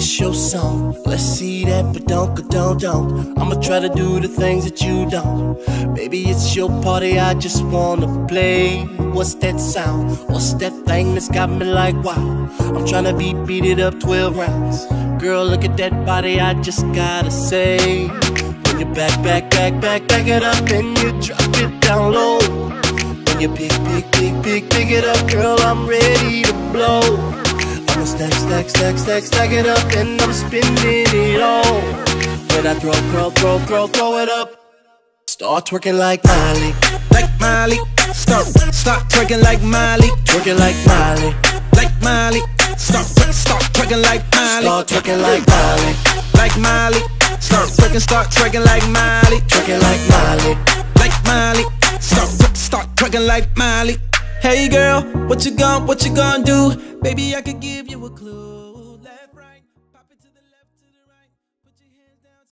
it's your song. Let's see that, but don't. I'ma try to do the things that you don't. Baby, it's your party, I just wanna play. What's that sound? What's that thing that's got me like wow? I'm tryna beat it up 12 rounds. Girl, look at that body, I just gotta say. When you back it up and you drop it down low. When you pick it up, girl, I'm ready to blow. I'ma stack it up and I'm spinning it all. When I throw it up, start twerking like Miley. Like Miley, start twerking like Miley. Twerking like Miley. Like Miley, start twerking like Miley. Start twerking like Miley. Like Miley, start twerking like Miley. Twerking like Miley. Like Miley, start twerking like Miley. Hey girl, what you gonna do? Baby, I could give you a clue. Left, right, pop it to the